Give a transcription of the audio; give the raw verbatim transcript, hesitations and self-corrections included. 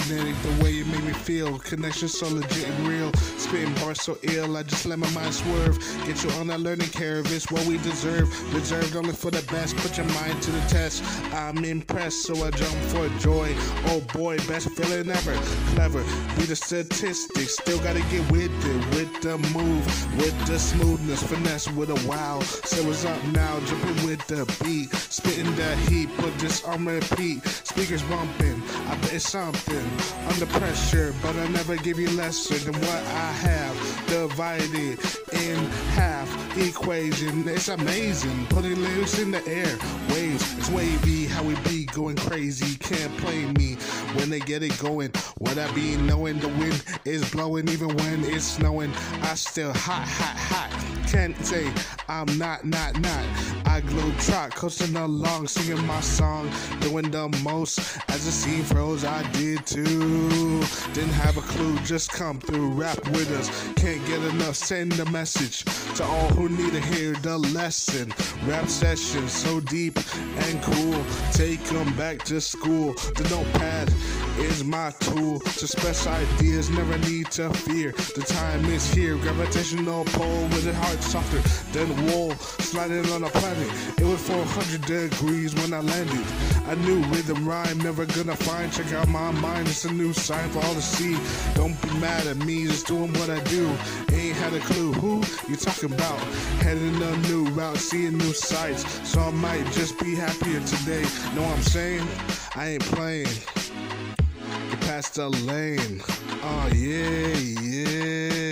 magnetic, the way you make me feel. Connection so legit and real. Spitting bars so ill, I just let my mind swerve. Get you on that learning curve, it's what we deserve. Reserved only for the best, put your mind to the test. I'm impressed, so I jump for joy. Oh boy, best feeling ever. Clever, be the statistics. Still gotta get with it, with the move, with the smoothness, finesse with a wow. So what's up now, jumping with the beat. Spitting that heat, put this on repeat. Speakers bumping, I bet it's something. Under pressure, but I never give you lesser than what I have. Divided in half, equation, it's amazing. Putting lyrics in the air, waves, it's wavy. How we be going crazy, can't play me when they get it going. What I be knowing, the wind is blowing even when it's snowing. I still hot, hot, hot. Can't say I'm not, not, not. I globe trot, coasting along, singing my song, doing the most. As the scene froze, I did too. Didn't have a clue, just come through, rap with us. Can't get enough, send a message to all who need to hear the lesson. Rap session, so deep and cool. Take them back to school. The notepad is my tool to express ideas, never need to fear. The time is here, gravitational pull with a heart softer than wool. Sliding on a planet, it was four hundred degrees when I landed. I knew rhythm rhyme, never gonna find. Check out my mind, it's a new sign for all to see. Don't be mad at me, just doing what I do. Ain't had a clue who you talking about. Heading a new route, seeing new sights. So I might just be happier today. Know what I'm saying? I ain't playing. Get past the lane. Oh yeah, yeah.